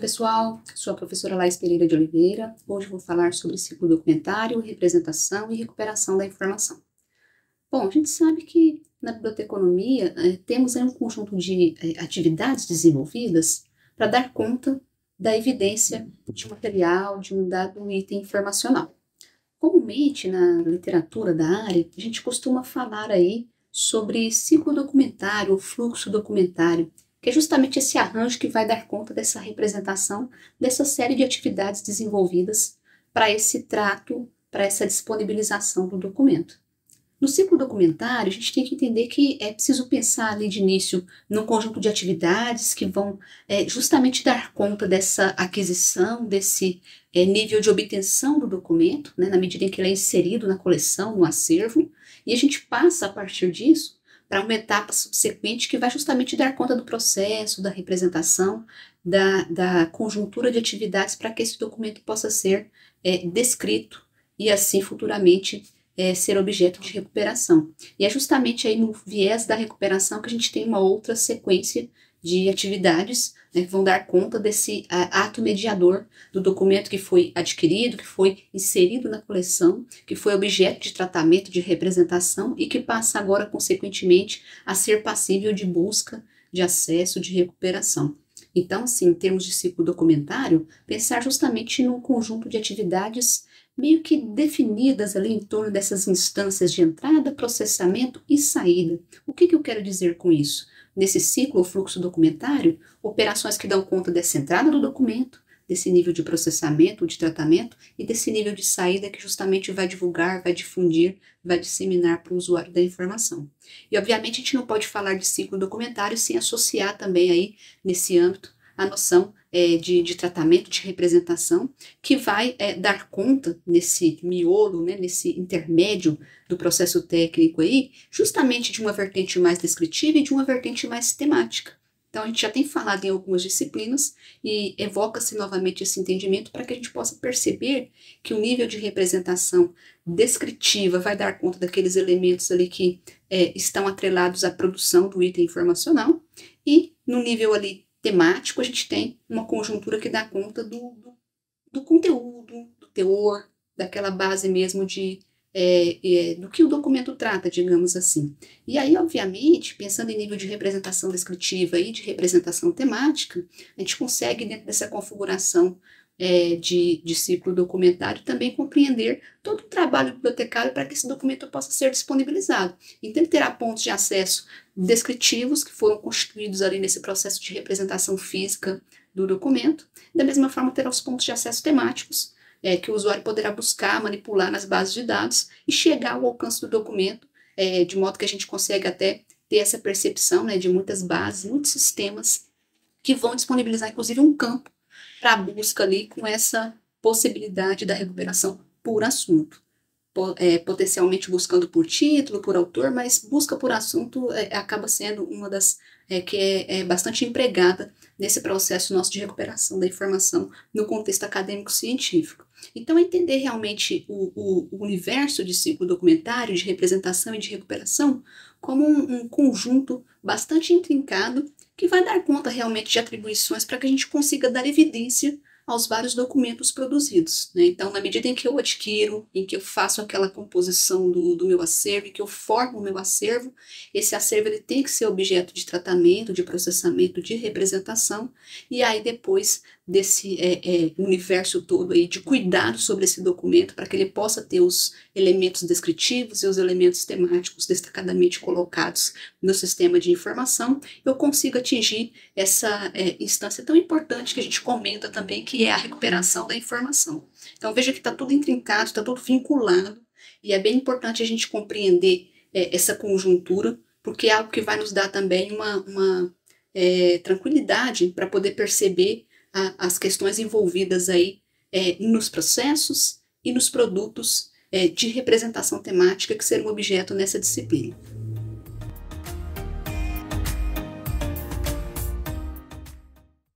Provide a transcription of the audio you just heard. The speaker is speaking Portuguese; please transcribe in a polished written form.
pessoal, sou a professora Laís Pereira de Oliveira. Hoje vou falar sobre ciclo documentário, representação e recuperação da informação. Bom, a gente sabe que na biblioteconomia temos aí um conjunto de atividades desenvolvidas para dar conta da evidência de material, de um dado item informacional. Comumente na literatura da área, a gente costuma falar aí sobre ciclo documentário, ou fluxo documentário, que é justamente esse arranjo que vai dar conta dessa representação, dessa série de atividades desenvolvidas para esse trato, para essa disponibilização do documento. No ciclo documentário, a gente tem que entender que é preciso pensar ali de início num conjunto de atividades que vão justamente dar conta dessa aquisição, desse nível de obtenção do documento, né, na medida em que ele é inserido na coleção, no acervo, e a gente passa a partir disso para uma etapa subsequente que vai justamente dar conta do processo, da representação, da conjuntura de atividades para que esse documento possa ser descrito e assim futuramente ser objeto de recuperação. E é justamente aí no viés da recuperação que a gente tem uma outra sequência de atividades, né, que vão dar conta desse ato mediador do documento que foi adquirido, que foi inserido na coleção, que foi objeto de tratamento, de representação e que passa agora, consequentemente, a ser passível de busca, de acesso, de recuperação. Então, assim, em termos de ciclo documentário, pensar justamente num conjunto de atividades meio que definidas ali em torno dessas instâncias de entrada, processamento e saída. O que eu quero dizer com isso? Nesse ciclo ou fluxo documentário, operações que dão conta dessa entrada do documento, desse nível de processamento, de tratamento e desse nível de saída que justamente vai divulgar, vai difundir, vai disseminar para o usuário da informação. E obviamente a gente não pode falar de ciclo documentário sem associar também aí nesse âmbito a noção de tratamento, de representação, que vai dar conta nesse miolo, né, nesse intermédio do processo técnico aí, justamente de uma vertente mais descritiva e de uma vertente mais temática. Então, a gente já tem falado em algumas disciplinas e evoca-se novamente esse entendimento para que a gente possa perceber que o nível de representação descritiva vai dar conta daqueles elementos ali que estão atrelados à produção do item informacional e no nível ali temático, a gente tem uma conjuntura que dá conta do conteúdo, do teor, daquela base mesmo do que o documento trata, digamos assim. E aí, obviamente, pensando em nível de representação descritiva e de representação temática, a gente consegue, dentro dessa configuração de ciclo documentário, também compreender todo o trabalho bibliotecário para que esse documento possa ser disponibilizado. Então, ele terá pontos de acesso descritivos que foram constituídos ali nesse processo de representação física do documento. Da mesma forma, terá os pontos de acesso temáticos, que o usuário poderá buscar, manipular nas bases de dados e chegar ao alcance do documento, de modo que a gente consegue até ter essa percepção, né, de muitas bases, muitos sistemas que vão disponibilizar, inclusive, um campo para a busca ali com essa possibilidade da recuperação por assunto. Potencialmente buscando por título, por autor, mas busca por assunto acaba sendo uma das que é bastante empregada nesse processo nosso de recuperação da informação no contexto acadêmico-científico. Então, entender realmente o universo de ciclo documentário, de representação e de recuperação como um conjunto bastante intrincado que vai dar conta realmente de atribuições para que a gente consiga dar evidência aos vários documentos produzidos, né? Então, na medida em que eu adquiro, em que eu faço aquela composição do meu acervo, em que eu formo o meu acervo, esse acervo ele tem que ser objeto de tratamento, de processamento, de representação, e aí depois desse universo todo aí de cuidado sobre esse documento para que ele possa ter os elementos descritivos e os elementos temáticos destacadamente colocados no sistema de informação, eu consigo atingir essa instância tão importante que a gente comenta também, que é a recuperação da informação. Então veja que está tudo intrincado, está tudo vinculado, e é bem importante a gente compreender essa conjuntura, porque é algo que vai nos dar também uma tranquilidade para poder perceber as questões envolvidas aí nos processos e nos produtos de representação temática que serão objeto nessa disciplina.